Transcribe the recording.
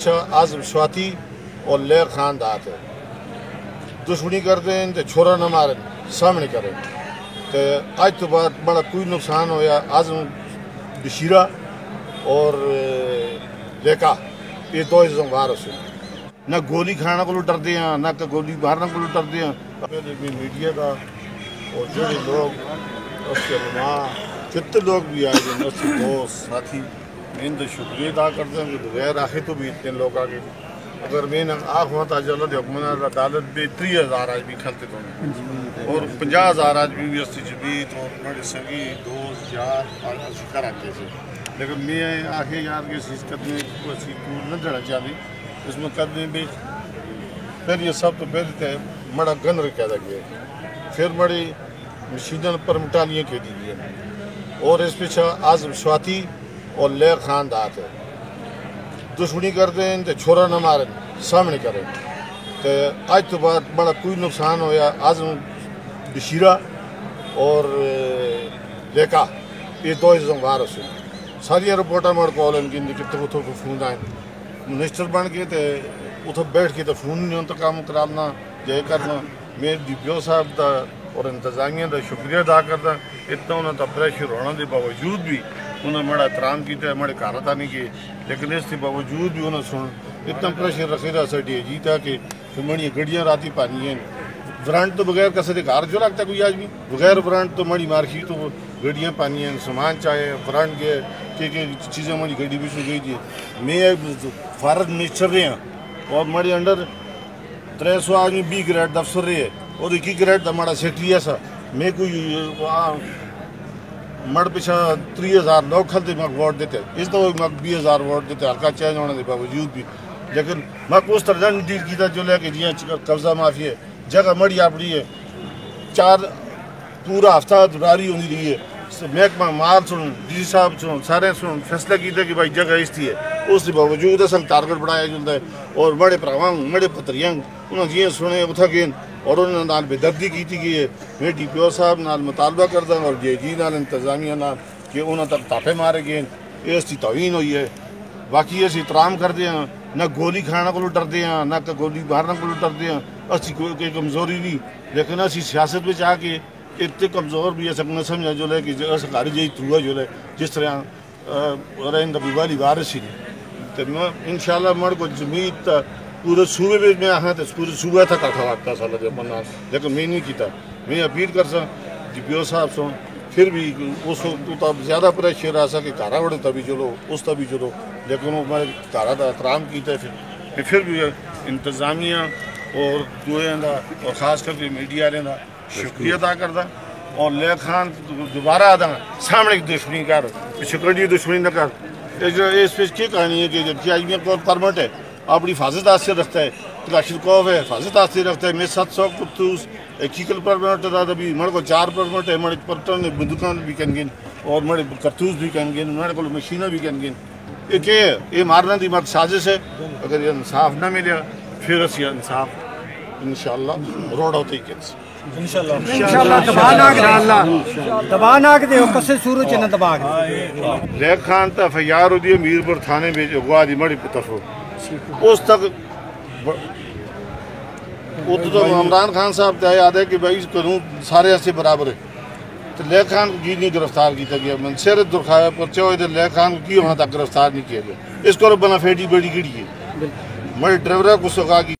پیچھا آزم سواتی اور لے خاندات ہے دشمنی کر دیں تو چھوڑا نہ مارن سامنے کریں تو آج تو بعد بڑا کوئی نقصان ہویا آزم بشیرہ اور لیکا یہ دو ازم وارس نہ گولی کھانا کو ڈر دیا نہ گولی مارنا کو ڈر دیا میڈیا کا اور جو لوگ اس کے علماء کتنے لوگ بھی آئے ہیں اس کے دوست ساتھی میں ان کا شکریہ ادا کرتے ہیں کہ بغیر آخے تو بھی اتنے لوگ آگے اگر میں نے آخ ہوتا جلد حکمران عدالت بھی 30,000 آج بھی کھلتے تو اور 50,000 آج بھی اس جبیت اور بڑے سگی دوست یار اور شکر آتے تھے لیکن میں آخے یار کے اس قدمے کو اسی کور نہ جڑا چاہتی اس میں قدمے بھی پھر یہ سب تو پہلے تھے مڑا گن رکھا تھا گیا پھر مڑی مشینن پر مٹالیاں کے دیئے اور اس پیچھا آزم سواتی اور لے خاندات ہے دشمنی کر دیں تو چھوڑا نہ مارن سامنے کریں تو آج تو بعد بڑا کوئی نقصان ہویا آزم بشیرہ اور لیکا یہ دو ازم وارس ساری رپورٹا مڑ کال ان کی کتنے کو فون آئیں منسٹر بن کے تو اتھو بیٹھ کے تو فون نہیں ہوتا کام کرنا یہ کرنا میں ڈی پی او صاحب دا اور انتظامیہ دا شکریہ ادا کرتا اتنا انہوں نے پریشر ہونے کے باوجود بھی انہوں نے بڑا احترام کیا ہے بڑے کارتا نہیں کیے لیکن اس کے باوجود بھی انہوں نے سن اتنا پریشر رکھے رہا سٹی جیتا کہ مڑی گڑیاں راتی پانی ہیں برانڈ تو بغیر کسے گھر جو لگتا کوئی آج بھی بغیر برانڈ تو مڑی مارکی تو گڑیاں پانی ہیں سامان چاہے برانڈ کے کہ چیزیں مڑی گڈی بھی گئی تھی میں فارغ منسٹر رہے ہیں اور مڑی انڈر 300 آدمی 20 گریڈ دفتر رہے اور 21 گریڈ ہمارا سیکٹری ایسا میں کوئی مڑ پیچھا 30,000 لوگ کھلتے میں ووٹ دیتے اس دفعہ میں 20,000 ووٹ دیتے ہلکا چینج ہونے کے باوجود بھی لیکن میں اس طرح نہیں ڈیل کیتا جو لے کے جی قبضہ معافی ہے جگہ مڑی اپنی ہے 4 پورا ہفتہ دوراری ہوتی رہی ہے محکمہ مال سن ڈی صاحب سن سارے سن فیصلہ کیتے کہ بھائی جگہ اس تھی ہے اس کے باوجود اصل ٹارگٹ بڑھایا جلتا ہے اور بڑے پراواں بڑے پتریاں انہوں نے سنے اتھا گئے اور انہوں نے بے دردی کی تھی کہ میں ڈی پی او صاحب نال مطالبہ کرتا اور جی نال انتظامیہ نال کہ انہوں تک تاپے مارے گئے یہ اس کی توہین ہوئی ہے باقی اس احترام کرتے ہیں نہ گولی کھانا کو ڈر دیا نہ گولی مارنا کو ڈر دیا اسی کوئی کمزوری نہیں لیکن اسی سیاست میں چاہ کے اتنے کمزور بھی ہے سکنا سمجھا جو لے کہ سرکاری جی تھرو جو لے جس طرح رہن دبی والی وارث ہی نہیں تو میں انشاءاللہ مڑ کو جمعیت پورے صوبے میں میں آہاں تو پورے صوبہ تک اٹھا واقعہ سالہ جب بنا لیکن میں نہیں کیتا میں اپیل کر سا ڈی پی او صاحب سن پھر بھی اس وقت زیادہ پریشر آ سا کہ کارا بڑے تبھی چلو اس تبھی چلو لیکن وہ میں کارا دا احترام کیتا ہے پھر بھی انتظامیہ اور جو ہے اور خاص کر کے میڈیا رہنا شکریہ ادا کرتا اور لے خان دوبارہ آتا سامنے کی دشمنی کر پیچھے کڑی دشمنی نہ کر اس پہ کیا کہانی ہے کہ جب آج میں پرمٹ ہے اپنی حفاظت آج سے رکھتا ہے کلاشنکوف ہے حفاظت آج سے رکھتا ہے میں 700 کپتوس ایکیکل پرمٹ تھا ابھی مڑ کو 4 پرمٹ ہے مڑے پرٹن بندوقاں بھی کن گن اور مڑے کرتوس بھی کن گن مڑے کو مشینیں بھی کن گن یہ کیا ہے یہ مارنا دی مت سازش ہے اگر یہ انصاف نہ ملے پھر اس یہ انصاف انشاءاللہ روڈ ہوتے ہی کیسے انشاءاللہ دباناک دے کسے سورج نہ دباگ لیک خان تا فیار ہو دیئے میرپور تھانے میں اگوا دی مڑی پتفو اس تک وہ تو عمران خان صاحب تے یاد ہے کہ بھائی قانون سارے ایسے برابر ہے تو لیک خان کو کی نہیں گرفتار کیتا گیا منصیرت درخوایا پرچہ ہوئے تھے لیک خان کو کی وہاں تک گرفتار نہیں کیا گیا اس کو بنا فیٹی بیڑی گڑی ہے مڑی ڈرائیورہ کو سکا کی